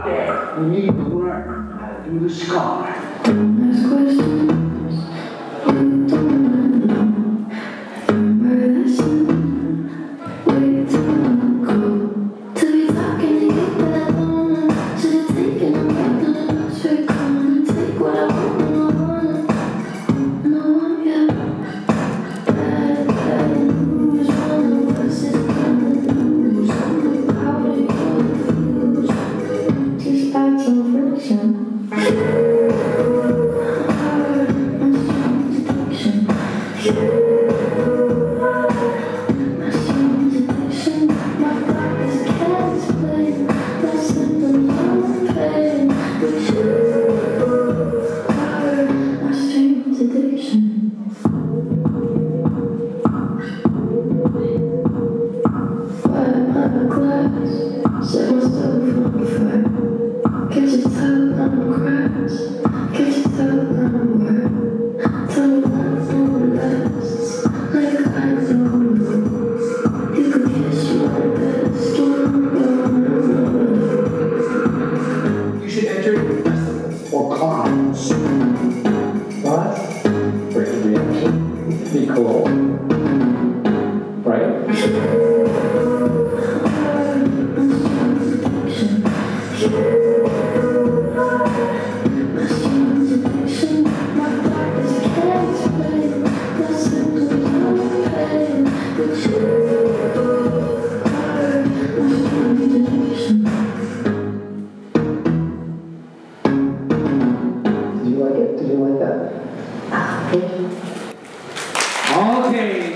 out there. We need to learn how to do the scar. Ask questions. You don't wanna know. Remember that soon. Wait till I'm cold. To be talking to you that long. Should've taken a breath and a lost your calm. Take what I want and I want it. No one yet. Bad news. One of us is gonna lose. Something about it you're confused. Just add some friction. Set myself on fire. Can't you tell I'm cracked? Can't you tell I'm wet? Tell me that no lasts. Like I know you could kiss my best. You should enter festivals or clowns. What? Great reaction. Be cool. Right? Did you like it? Did you like that? Okay.